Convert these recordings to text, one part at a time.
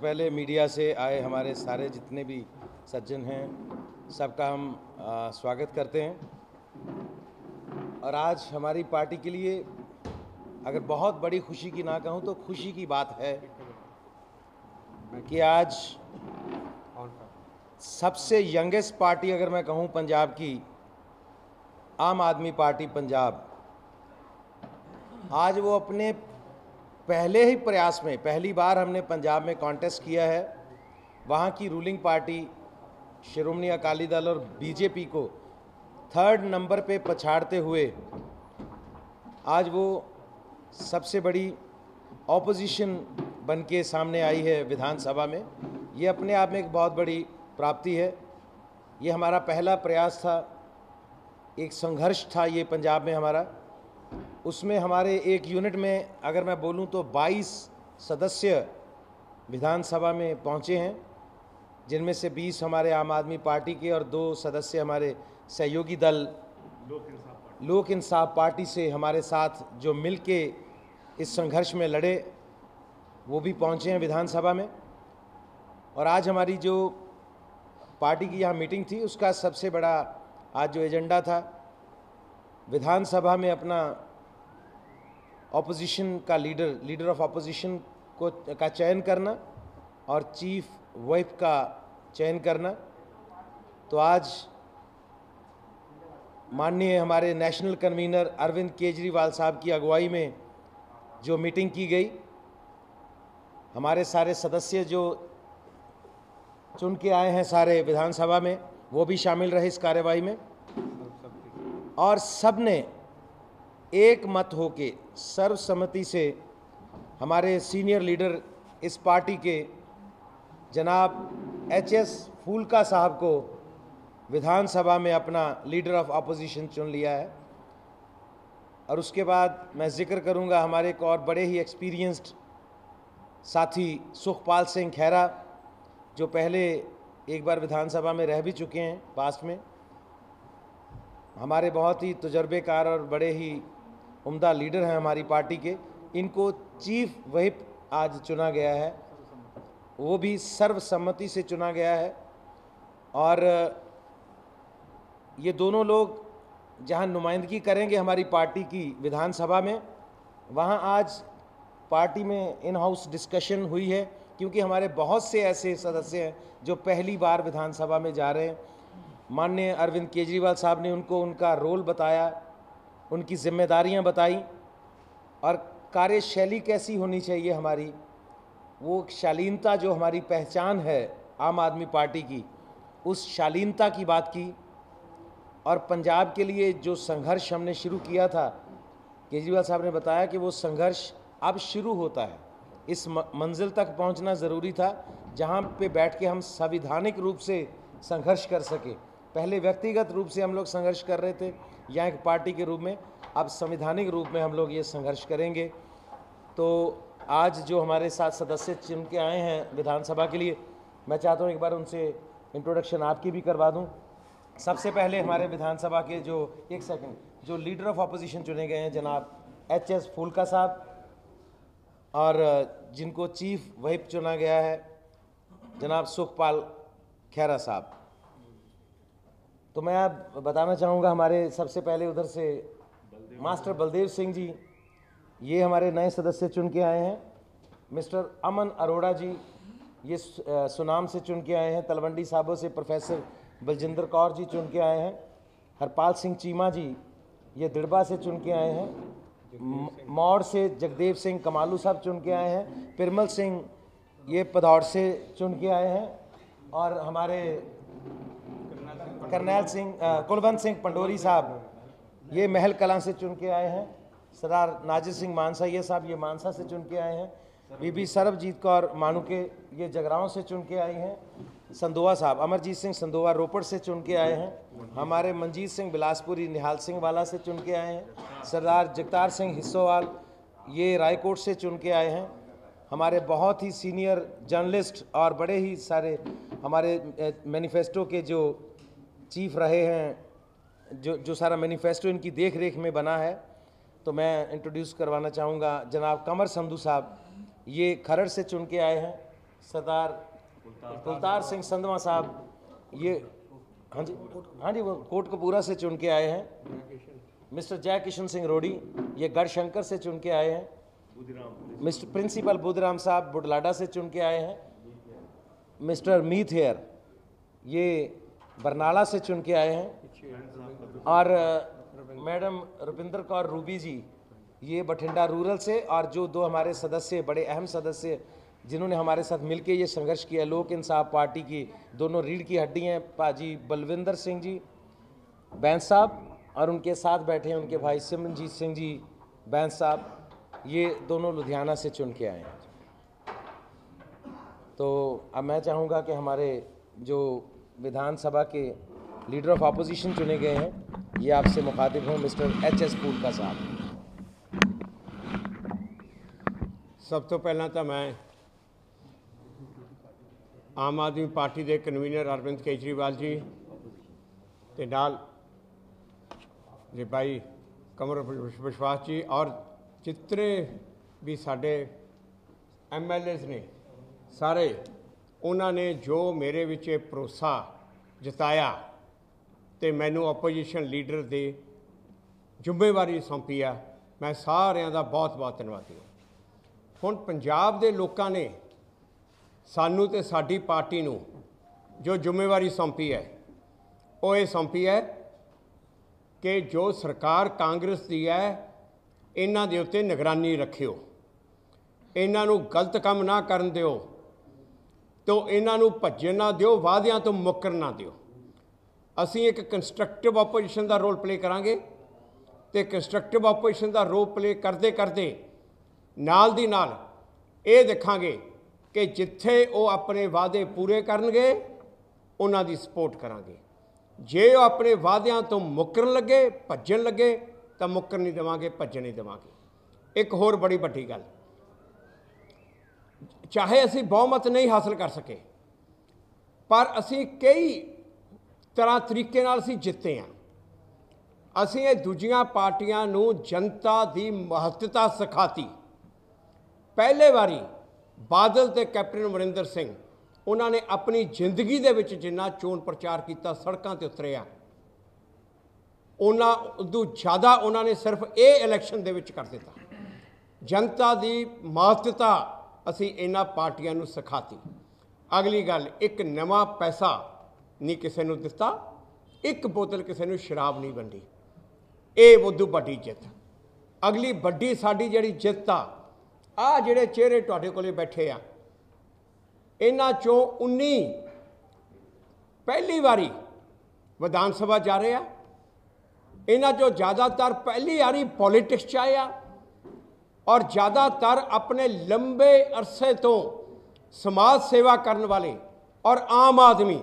पहले मीडिया से आए हमारे सारे जितने भी सज्जन हैं सबका हम स्वागत करते हैं। और आज हमारी पार्टी के लिए अगर बहुत बड़ी खुशी की ना कहूँ तो खुशी की बात है कि आज सबसे यंगेस्ट पार्टी अगर मैं कहूँ पंजाब की, आम आदमी पार्टी पंजाब, आज वो अपने पहले ही प्रयास में पहली बार हमने पंजाब में कॉन्टेस्ट किया है। वहाँ की रूलिंग पार्टी श्रोमणी अकाली दल और बीजेपी को 3rd नंबर पे पछाड़ते हुए आज वो सबसे बड़ी ऑपोजिशन बन के सामने आई है विधानसभा में। ये अपने आप में एक बहुत बड़ी प्राप्ति है। ये हमारा पहला प्रयास था, एक संघर्ष था ये पंजाब में हमारा। उसमें हमारे एक यूनिट में अगर मैं बोलूं तो 22 सदस्य विधानसभा में पहुंचे हैं, जिनमें से 20 हमारे आम आदमी पार्टी के और 2 सदस्य हमारे सहयोगी दल लोक इंसाफ पार्टी से हमारे साथ जो मिल के इस संघर्ष में लड़े, वो भी पहुंचे हैं विधानसभा में। और आज हमारी जो पार्टी की यहाँ मीटिंग थी, उसका सबसे बड़ा आज जो एजेंडा था, विधानसभा में अपना ऑपोजिशन का लीडर ऑफ ऑपोजिशन का चयन करना और चीफ व्हिप का चयन करना। तो आज माननीय हमारे नेशनल कन्वीनर अरविंद केजरीवाल साहब की अगुवाई में जो मीटिंग की गई, हमारे सारे सदस्य जो चुन के आए हैं सारे विधानसभा में, वो भी शामिल रहे इस कार्यवाही में। और सब ने एक मत होके सर्वसम्मति से हमारे सीनियर लीडर इस पार्टी के जनाब HS फूलका साहब को विधानसभा में अपना लीडर ऑफ ऑपोजिशन चुन लिया है। और उसके बाद मैं जिक्र करूंगा हमारे एक और बड़े ही एक्सपीरियंस्ड साथी सुखपाल सिंह खैरा, जो पहले एक बार विधानसभा में रह भी चुके हैं पास्ट में। हमारे बहुत ही तजुर्बेकार और बड़े ही उम्दा लीडर हैं हमारी पार्टी के। इनको चीफ व्हिप आज चुना गया है, वो भी सर्वसम्मति से चुना गया है। और ये दोनों लोग जहां नुमाइंदगी करेंगे हमारी पार्टी की विधानसभा में, वहां आज पार्टी में इन हाउस डिस्कशन हुई है, क्योंकि हमारे बहुत से ऐसे सदस्य हैं जो पहली बार विधानसभा में जा रहे हैं। माननीय अरविंद केजरीवाल साहब ने उनको उनका रोल बताया, उनकी जिम्मेदारियां बताई और कार्यशैली कैसी होनी चाहिए हमारी, वो शालीनता जो हमारी पहचान है आम आदमी पार्टी की, उस शालीनता की बात की। और पंजाब के लिए जो संघर्ष हमने शुरू किया था, केजरीवाल साहब ने बताया कि वो संघर्ष अब शुरू होता है। इस मंजिल तक पहुंचना ज़रूरी था जहां पे बैठ के हम संवैधानिक रूप से संघर्ष कर सके। पहले व्यक्तिगत रूप से हम लोग संघर्ष कर रहे थे या एक पार्टी के रूप में, अब संवैधानिक रूप में हम लोग ये संघर्ष करेंगे। तो आज जो हमारे साथ सदस्य चुन के आए हैं विधानसभा के लिए, मैं चाहता हूँ एक बार उनसे इंट्रोडक्शन आपकी भी करवा दूँ। सबसे पहले हमारे विधानसभा के जो लीडर ऑफ ऑपोजिशन चुने गए हैं जनाब HS फूलका साहब, और जिनको चीफ व्हिप चुना गया है जनाब सुखपाल खैरा साहब। तो मैं आप बताना चाहूँगा हमारे सबसे पहले उधर से मास्टर बलदेव सिंह जी, ये हमारे नए सदस्य चुन के आए हैं। मिस्टर अमन अरोड़ा जी, ये सुनाम से चुन के आए हैं। तलवंडी साबो से प्रोफेसर बलजिंदर कौर जी चुन के आए हैं। हरपाल सिंह चीमा जी, ये दिड़बा से चुन के आए हैं। मौड़ से जगदेव सिंह कमालू साहब चुन के आए हैं। पिरमल सिंह ये पधौड़ से चुन के आए हैं। और हमारे कुलवंत सिंह पंडोरी साहब ये महल कलां से चुन के आए हैं। सरदार नाजिर सिंह मानसा ये साहब ये मानसा से चुन के आए हैं। बीबी सरबजीत कौर मानुके ये जगराओं से चुन के आई हैं। संधोआ साहब अमरजीत सिंह संधोआ रोपड़ से चुन के आए हैं। हमारे मंजीत सिंह बिलासपुरी निहाल सिंह वाला से चुन के आए हैं। सरदार जगतार सिंह हिस्सोवाल ये रायकोट से चुन के आए हैं। हमारे बहुत ही सीनियर जर्नलिस्ट और बड़े ही सारे हमारे मैनिफेस्टो के जो चीफ रहे हैं, जो सारा मैनिफेस्टो इनकी देख रेख में बना है, तो मैं इंट्रोड्यूस करवाना चाहूँगा जनाब कमर संधू साहब, ये खरड़ से चुन के आए हैं। सरदार कुलतार सिंह संधवा साहब, ये हाँ जी वो कोटकपूरा से चुन के आए हैं। मिस्टर जय किशन सिंह रोडी, ये गढ़शंकर से चुन के आए हैं। मिस्टर प्रिंसिपल बुधराम साहब बुडलाडा से चुन के आए हैं। मिस्टर मीत हेयर, ये बरनाला से चुन के आए हैं। और मैडम रुपिंदर कौर रूबी जी, ये बठिंडा रूरल से। और जो दो हमारे सदस्य, बड़े अहम सदस्य जिन्होंने हमारे साथ मिलकर ये संघर्ष किया, लोक इंसाफ पार्टी की दोनों रीढ़ की हड्डी हैं, पाजी बलविंदर सिंह जी बैंस साहब, और उनके साथ बैठे हैं उनके भाई सिमरनजीत सिंह जी बैंस साहब, ये दोनों लुधियाना से चुन के आए हैं। तो अब मैं चाहूँगा कि हमारे जो विधानसभा के लीडर ऑफ अपोजिशन चुने गए हैं, ये आपसे मुखातिब हों। Mister HS. फूलका साहब। सब तो पहला तो मैं आम आदमी पार्टी के कन्वीनर अरविंद केजरीवाल जी ते नाल जे भाई कंवर विश्वास जी और जितने भी साडे MLAs ने सारे, उन्होंने जो मेरे विच भरोसा जताया तो मैनू अपोजिशन लीडर की जिम्मेवारी सौंपी आ, मैं सारिਆਂ ਦਾ बहुत बहुत धन्यवादी ਹਾਂ। ਹੁਣ पंजाब के लोगों ने सानू ते साडी पार्टी नू जो जिम्मेवारी सौंपी है वो ये सौंपी है कि जो सरकार कांग्रेस की है इन्हां दे उत्ते निगरानी रखियो, इन्हां नू गलत काम ना करन दिओ, तो इन्हां नू भज्जन ना दिओ, वादियां तो मुकर ना दिओ। असीं एक कंस्ट्रक्टिव अपोजिशन का रोल प्ले करांगे ते कंस्ट्रक्टिव अपोजिशन का रोल प्ले करते करते नाल दी नाल ये देखांगे कि जिथे वो अपने वादे पूरे करनगे उन्हां दी सपोर्ट करांगे। जे वो अपने वादियां तो मुकरन लगे, भज्जन लगे, तो मुकर नहीं देवांगे, भज्जन नहीं देवांगे। एक होर बड़ी वड्डी गल, चाहे असी बहुमत नहीं हासिल कर सके, पर असी कई तरह तरीके नाल असी जिते हैं। असी ये दूजियां पार्टियां नू जनता की महत्ता सिखाती। पहले बारी बादल ते कैप्टन अमरिंदर सिंह उन्होंने अपनी जिंदगी दे विच जिन्ना चोण प्रचार किया, सड़कों ते उतरिया, उन्होंने ज़्यादा उन्होंने सिर्फ ये इलैक्शन दे विच कर दिता। जनता की महत्ता असी इन्हां पार्टियां नू सिखाती। अगली गल, एक नवा पैसा नहीं किसी नू दिता, एक बोतल किसी नू शराब नहीं वंडी, ये उदू वड्डी जित। अगली वड्डी साडी जिहड़ी जित आ जिहड़े चेहरे तुहाडे कोले बैठे आ, इन्हां चों 19 पहली बारी विधान सभा जा रहे आ। इन्हां चों ज़्यादातर पहली बारी पॉलिटिक्स च आए आ और ज़्यादातर अपने लंबे अरसे तो समाज सेवा करने वाले और आम आदमी।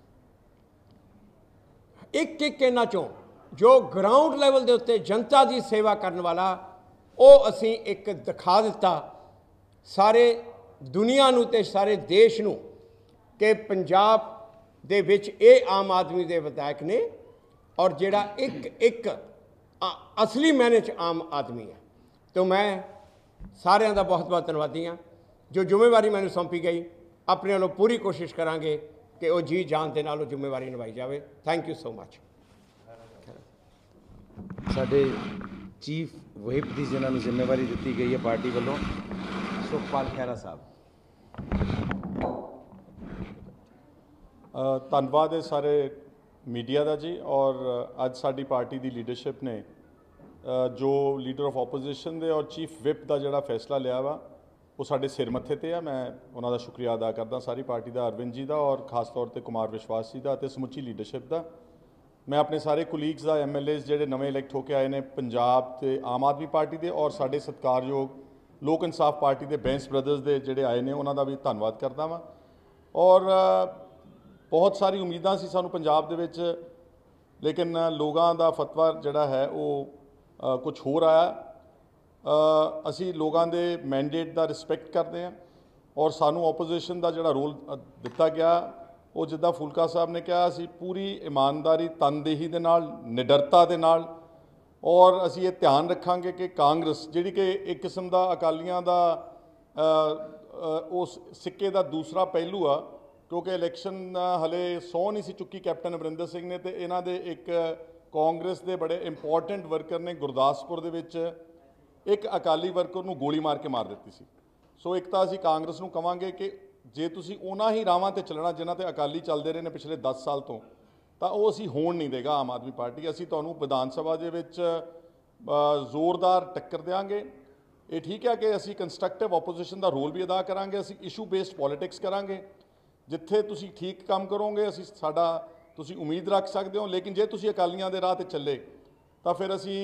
एक एक इन्हां चों जो ग्राउंड लैवल के उत्ते जनता की सेवा करने वाला, वो असी एक दिखा दिता सारे दुनिया नू ते सारे देश नू कि पंजाब दे विच ये आम आदमी के विधायक ने, और जिहड़ा एक एक असली मैने च आम आदमी है। तो मैं सारिਆਂ ਦਾ बहुत बहुत धन्यवादी हाँ। जो जिम्मेवारी मैंने सौंपी गई, अपने वालों पूरी कोशिश करांगे कि वो जी जान के नाल जिम्मेवारी निभाई जाए। Thank you so much. साडे चीफ व्हिप की जिन्होंने जिम्मेवारी दी गई है पार्टी वालों, सुखपाल खैरा साहब। धन्यवाद है सारे मीडिया का जी। और अज साडी पार्टी की लीडरशिप ने जो लीडर ऑफ ओपोजिशन दे और चीफ व्हिप का जिहड़ा फैसला लिया वा, वो साडे सिर मत्थे ते आ। मैं उन्हों का शुक्रिया अदा करदा सारी पार्टी का, अरविंद जी का और खास तौर पर कुमार विश्वास जी का ते समुची लीडरशिप का। मैं अपने सारे कुलीग्स का, MLAs जिहड़े नवे इलैक्ट होकर आए हैं पंजाब ते आम आदमी पार्टी के, और साडे सत्कारयोग लोक इंसाफ पार्टी के बैंस ब्रदर्स के जिहड़े आए हैं उन्हों का भी धन्यवाद करदा वां। और बहुत सारी उम्मीदां सी सानू पंजाब दे विच, लेकिन लोगों का फतवा जिहड़ा है वो कुछ हो रहा है। असी लोगों के मैंडेट का रिस्पैक्ट करते हैं और सानू ओपोजिशन का जिहड़ा रोल दिता गया, वो जिद्दां फूलका साहब ने कहा, असी पूरी ईमानदारी, तनदेही दे नाल, निडरता दे नाल, और असी ये ध्यान रखांगे कि कांग्रेस जिहड़ी कि एक किस्म का अकालियां दा उस सिक्के का दूसरा पहलू आ, क्योंकि इलैक्शन हले सौ नहीं सी चुकी कैप्टन अमरिंदर सिंह ने, तो इन्हां दे एक कांग्रेस के बड़े इंपॉर्टेंट वर्कर ने गुरदासपुर दे विच एक अकाली वर्कर नूं गोली मार के मार दी सी। सो एक तो असीं कांग्रेस नूं कहांगे कि जे तुसीं उन्हां ही रावां ते चलना जिन्हां ते अकाली चलते रहे ने पिछले 10 साल तो वो असीं होण नहीं देगा आम आदमी पार्टी। असीं तुहानूं विधान सभा दे विच जोरदार टक्कर देंगे। ये ठीक है कि असीं कंस्ट्रक्टिव ओपोजिशन का रोल भी अदा करांगे, असीं इशू बेस्ड पॉलिटिक्स करांगे, जिथे तुसीं ठीक काम करोगे असीं साडा तुसीं उम्मीद रख सकते हो। लेकिन जे तुसीं अकालियां दे राह ते चले तो फिर असीं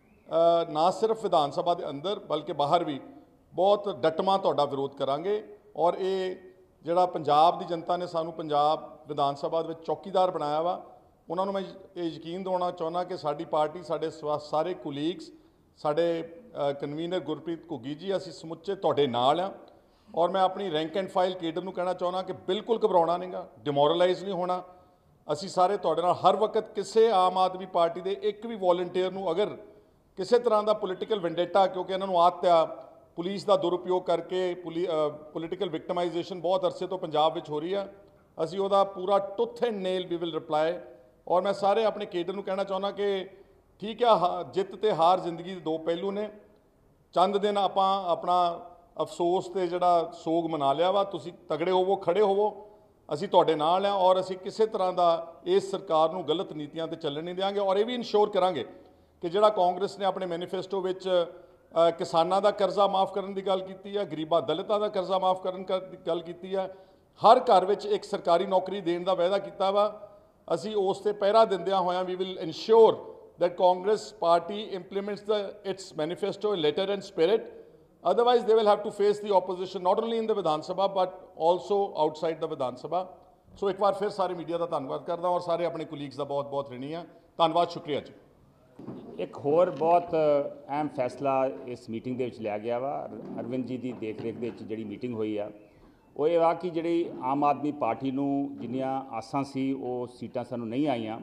ना सिर्फ विधान सभा के अंदर बल्कि बाहर भी बहुत डटमा तुहाडा विरोध करांगे। और ये जिहड़ा पंजाब की जनता ने सानू पंजाब विधान सभा दे विच चौकीदार बनाया वा, उन्होंने मैं ये यकीन दिवाना चाहुंदा कि साडी पार्टी साडे सारे कुलीग्स साडे कन्वीनर गुरप्रीत घुग्गी जी असीं समुचे तुहाडे नाल आ। और मैं अपनी रैंक एंड फाइल केडर नूं कहना चाहुंदा कि बिल्कुल घबराउणा नहींगा, डिमोरलाइज नहीं होना। असीं सारे तुहाडे नाल हर वक्त किसी आम आदमी पार्टी के एक भी वॉलंटियर नूं अगर किसी तरह का पोलिटिकल वेंडेटा, क्योंकि इन्होंने आदत आ पुलिस का दुरुपयोग करके पोलिटिकल विक्टमाइजेशन बहुत अरसे तो पंजाब में हो रही है, असीं उहदा पूरा tooth and nail we will reply. और मैं सारे अपने केडर नूं कहना चाहुंदा कि ठीक है जित ते हार जिंदगी के दो पहलू ने, चंद दिन आपां अपना अफसोस ते जिहड़ा सोग मना लिया वा, तुसीं तगड़े होवो खड़े होवो, असीं तुहाडे नाल आ। और असीं किसी तरह का इस सरकार नूं गलत नीतियां ते चलण नहीं देंगे। और ये भी इंश्योर करांगे कि जिहड़ा कांग्रेस ने अपने मैनीफेस्टो विच किसानां दा कर्जा माफ़ करने की गल की है, गरीबां दलितां दा कर्जा माफ़ करने की गल की है, हर घर विच एक सरकारी नौकरी देने का वायदा किया वा। असीं उस ते पहरा दिंदियां होयां we will ensure that Congress party implements its manifesto in letter and spirit, otherwise they will have to face the opposition not only in the Vidhan Sabha but also outside the Vidhan सभा। सो एक बार फिर सारे मीडिया का धन्यवाद करदा और सारे अपने कुलीग्स का बहुत बहुत ऋणी हाँ। धन्यवाद, शुक्रिया जी। एक होर बहुत अहम फैसला इस मीटिंग दे विच लिया गया वा। अरविंद जी की देख रेख दे विच जिहड़ी मीटिंग हुई आ वो ये वा कि जिहड़ी आम आदमी पार्टी नूं जिन्नियां आसां सी वो सीटां सानूं नहीं आईयां,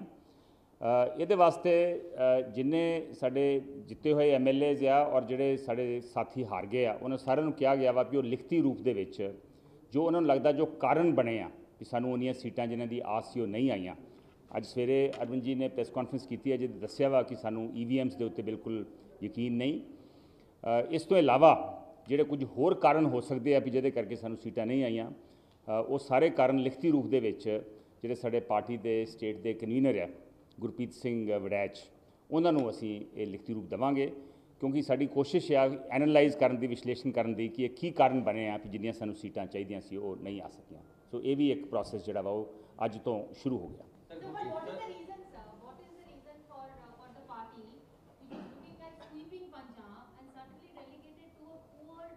इहदे वास्ते जिन्ने साडे जिते हुए MLAs आ और जिहड़े साडे साथी हार गए आ उन्हां सारिआं नूं कहा गया वा कि वो लिखती रूप दे विच जो उन्हां नूं लगदा जो कारण बने आ कि सानूं उन्नियां सीटां जिन्हां दी आस सी वो नहीं आईयां। अज सवेरे अरविंद जी ने प्रेस कॉन्फ्रेंस की है, जिहदे दस्सिया वा कि सानूं EVMs के उत्ते बिल्कुल यकीन नहीं। इस तो इलावा जिहड़े कुछ होर कारण हो सकते हैं भी जिहदे करके सानूं सीटां नहीं आईयां, वो सारे कारण लिखती रूप दे विच जिहड़े साडे पार्टी के स्टेट के कन्वीनर है गुरप्रीत सिंह वड़ैच उन्हां नूं असीं ये लिखती रूप देवांगे, क्योंकि साडी कोशिश है एनालाइज करन दी विश्लेषण करन दी कि की कारण बने आ कि जिन्नियां सानूं सीटां चाहीदियां सी वो नहीं आ सकियां। सो ये भी एक प्रोसैस जिहड़ा वा वो अज तो शुरू हो गया। So, but what is the reason, sir? What is the reason for the party which is looking at sweeping Punjab and suddenly relegated to a poor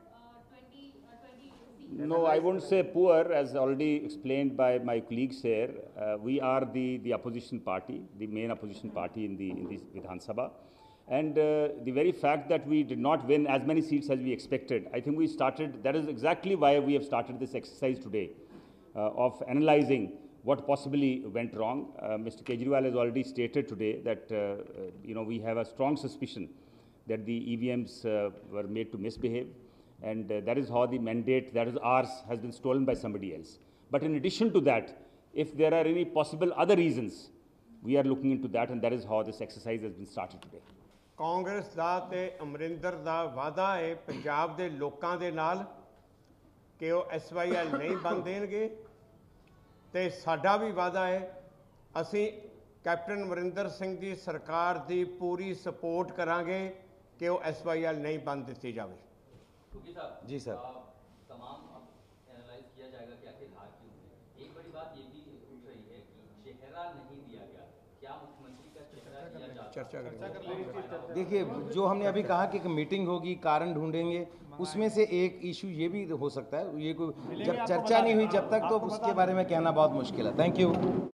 20 seats? No, I won't say poor, as already explained by my colleagues here. We are the opposition party, the main opposition party in the Vidhan Sabha, and the very fact that we did not win as many seats as we expected, I think we started. That is exactly why we have started this exercise today of analyzing what possibly went wrong. Mr. Kejriwal has already stated today that we have a strong suspicion that the EVMs were made to misbehave, and that is how the mandate that is ours has been stolen by somebody else. But in addition to that, if there are any possible other reasons, we are looking into that, and that is how this exercise has been started today. Congress दा ते अमरिंदर दा वादा है पंजाब दे लोकां दे नाल कि वो SYL नहीं बन देणगे, ते साडा भी वादा है असी कैप्टन अमरिंदर सिंह की सरकार की पूरी सपोर्ट करांगे कि वो SYL नहीं बन दी जाए। जी सर, तमाम अब एनालाइज किया जाएगा कि आखिर हार क्यों हुई। एक बड़ी बात ये भी उठ रही है कि चेहरा नहीं दिया गया, क्या मुख्यमंत्री का चेहरा दिया जाता? चर्चा करेंगे। देखिए जो हमने अभी कहा कि एक मीटिंग होगी, कारण ढूंढेंगे, उसमें से एक इशू ये भी हो सकता है, ये कोई जब चर्चा नहीं हुई जब तक तो उसके बारे में कहना बहुत मुश्किल है। Thank you.